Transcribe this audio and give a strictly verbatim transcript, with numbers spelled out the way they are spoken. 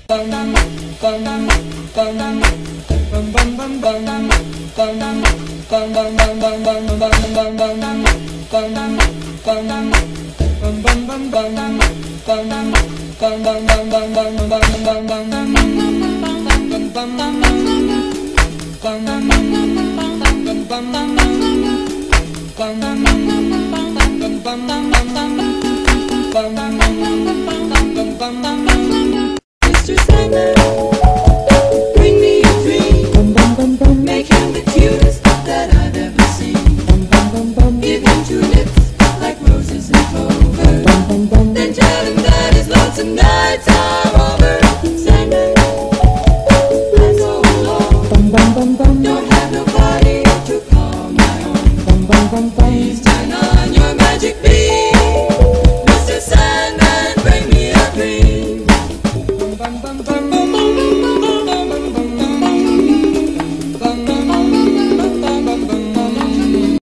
Mister Sandman, bring me a dream. Make him the cutest that I've ever seen. Give him two lips like roses and clover. Then tell him that his lonesome nights are